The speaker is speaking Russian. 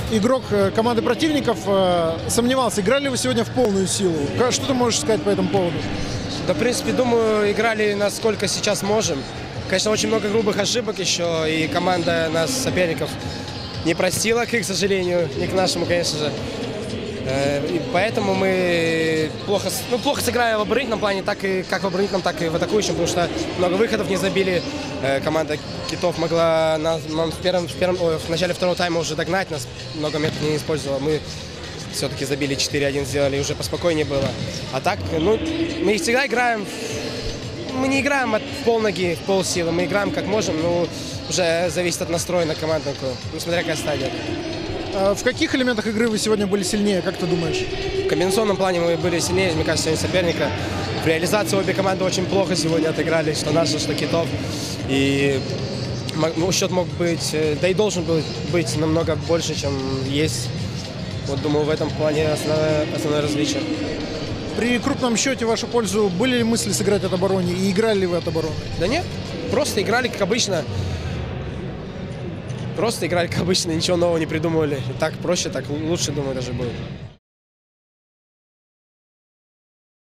игрок команды противников сомневался, играли ли вы сегодня в полную силу? Что ты можешь сказать по этому поводу? Да, в принципе, думаю, играли насколько сейчас можем. Конечно, очень много грубых ошибок еще, и команда нас, соперников, не простила, к сожалению, не к нашему, конечно же. И поэтому мы плохо сыграли в оборонительном плане, так и как в оборонительном, так и в атакующем, потому что много выходов не забили. Команда Китов могла нам в начале второго тайма уже догнать, нас много метров не использовала. Мы все-таки забили 4-1, сделали, уже поспокойнее было. А так, ну, мы всегда играем, мы не играем в полноги, в полсилы, мы играем как можем, но уже зависит от настроя на команду, ну, смотря какая стадия. В каких элементах игры вы сегодня были сильнее, как ты думаешь? В комбинационном плане мы были сильнее, мне кажется, сегодня соперника. В реализации обе команды очень плохо сегодня отыграли, что наши, что Китов. И счет мог быть, да и должен был быть намного больше, чем есть. Вот думаю, в этом плане основное различие. При крупном счете в вашу пользу были ли мысли сыграть от обороны и играли ли вы от обороны? Да нет, просто играли как обычно. Просто играли как обычно, ничего нового не придумывали. Так проще, так лучше, думаю, даже будет.